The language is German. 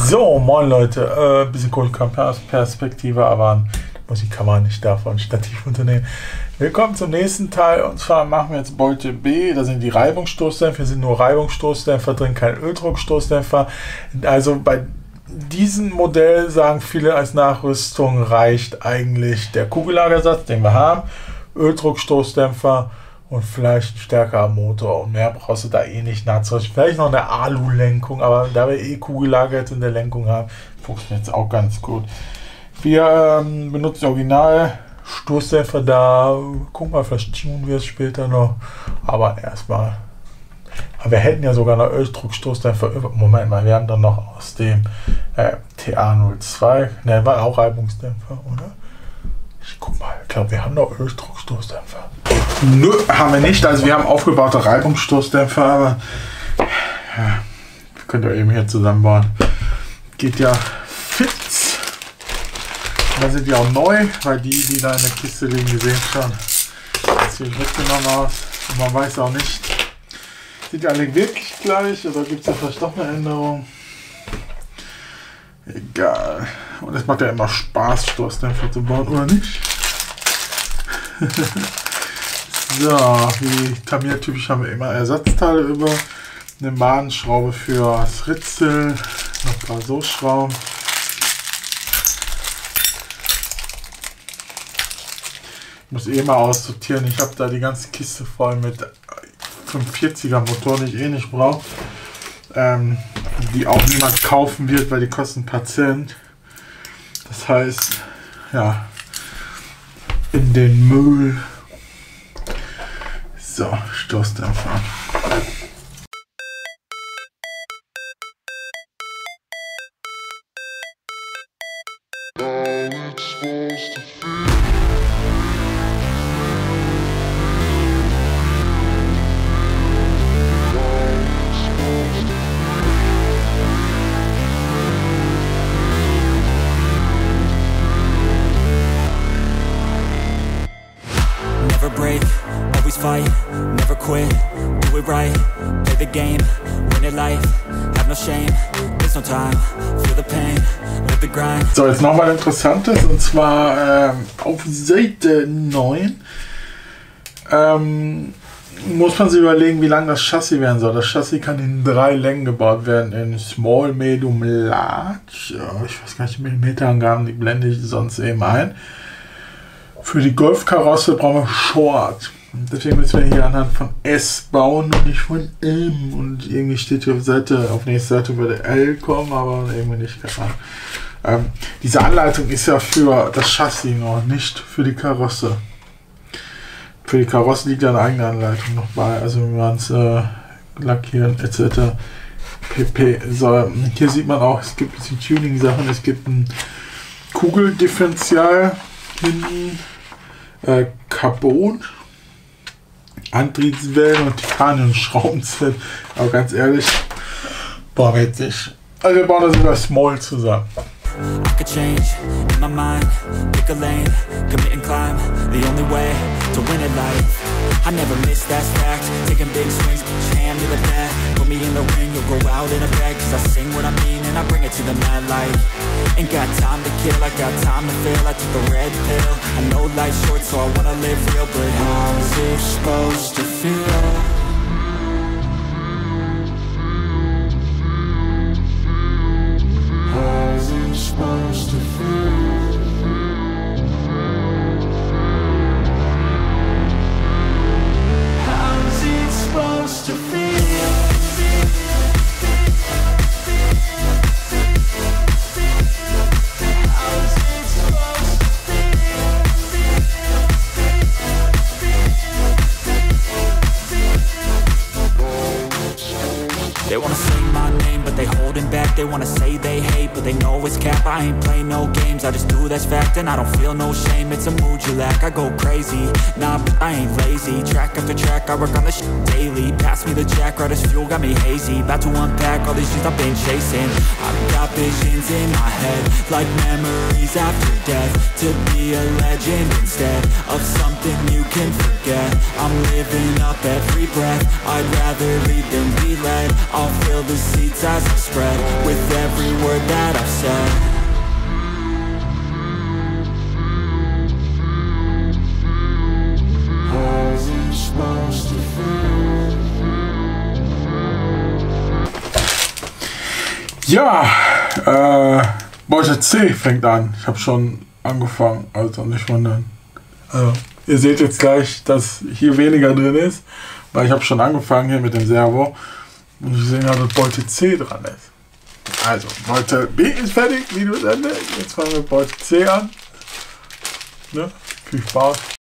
So, moin Leute, bisschen Perspektive, aber Musik kann man nicht davon Stativ unternehmen. Willkommen zum nächsten Teil, und zwar machen wir jetzt Beute B. Da sind die Reibungsstoßdämpfer, sind nur Reibungsstoßdämpfer drin, kein Öldruckstoßdämpfer. Also bei diesem Modell sagen viele, als Nachrüstung reicht eigentlich der Kugellagersatz, den wir haben, Öldruckstoßdämpfer und vielleicht ein stärkerer Motor, und mehr brauchst du da eh nicht nachzurüsten. Vielleicht noch eine Alu-Lenkung, aber da wir eh Kugellager in der Lenkung haben, funktioniert es auch ganz gut. Wir benutzen original Stoßdämpfer da. Guck mal, vielleicht tunen wir es später noch. Aber erstmal. Aber wir hätten ja sogar noch Öldruckstoßdämpfer. Moment mal, wir haben dann noch aus dem TA02. Ne, war auch Reibungsdämpfer, oder? Ich guck mal, ich glaube, wir haben noch Öldruckstoßdämpfer. Nö, haben wir nicht. Also wir haben aufgebaute Reibungsstoßdämpfer, aber ja, könnt ihr eben hier zusammenbauen. Geht ja fit. Da sind die auch neu, weil die da in der Kiste liegen, die sehen schon ziemlich mitgenommen aus. Und man weiß auch nicht, sind die alle wirklich gleich oder gibt es da vielleicht doch eine Änderung? Egal. Und es macht ja immer Spaß, Stoßdämpfer zu bauen, oder nicht? So, wie Tamiya typisch haben wir immer Ersatzteile über. Eine Madenschraube für das Ritzel, noch ein paar so Schrauben. Ich muss eh mal aussortieren. Ich habe da die ganze Kiste voll mit 540er Motoren, die ich eh nicht brauche. Die auch niemand kaufen wird, weil die kosten ein paar Cent. Das heißt, ja, in den Müll. So, Stoßdämpfer. Never break, always fight, never quit, do it right, play the game, win it life, have no shame, there's no time, feel the pain, live the grind. So, jetzt nochmal Interessantes, und zwar auf Seite 9 muss man sich überlegen, wie lang das Chassis werden soll. Das Chassis kann in 3 Längen gebaut werden, in Small, Medium, Large. Ja, ich weiß gar nicht, Millimeterangaben, die blende ich sonst eben ein. Für die Golf-Karosse brauchen wir Short. Deswegen müssen wir hier anhand von S bauen und nicht von M. Und irgendwie steht hier auf nächste Seite würde L kommen, aber irgendwie nicht. Diese Anleitung ist ja für das Chassis noch, nicht für die Karosse. Für die Karosse liegt ja eine eigene Anleitung noch bei, also wie man es lackieren etc. pp. So, hier sieht man auch, es gibt ein bisschen Tuning-Sachen, es gibt ein Kugeldifferential hinten, Carbon, Antriebswellen und Titanium-Schraubenzellen. Aber ganz ehrlich, boah, witzig. Also wir bauen das über Small zusammen. I could change in my mind, pick a lane, commit and climb, the only way to win at life. I never miss, that's fact, taking big swings, put your hand to the bat, put me in the ring, you'll go out in a bag, cause I sing what I mean and I bring it to the mad light. Ain't got time to kill, I got time to feel, I took the red pill, I know life's short so I wanna live real, but how's it supposed to feel? Supposed to feel. How's it supposed to feel? How's it supposed to feel? They wanna say my name, but they holding back. They wanna say they hate, but they know it's cap. I ain't play no games, I just do that's fact. And I don't feel no shame, it's a mood you lack. I go crazy, nah, but I ain't lazy. Track after track, I work on this shit daily. Pass me the jack, right as fuel, got me hazy. About to unpack all these shit I've been chasing. I've got visions in my head, like memories after death. To be a legend instead of something you can forget. I'm living up every breath, I'd rather lead than be led. I'll fill the seats as I spread with every word that I've said. How's it supposed to feel? Ja, Beute C fängt an. Ich habe schon angefangen, also nicht wundern. Also, ihr seht jetzt gleich, dass hier weniger drin ist, weil ich habe schon angefangen hier mit dem Servo und ich sehe, dass Beute C dran ist. Also, Beute B ist fertig, Videoende. Jetzt fangen wir mit Beute C an. Ne? Viel Spaß.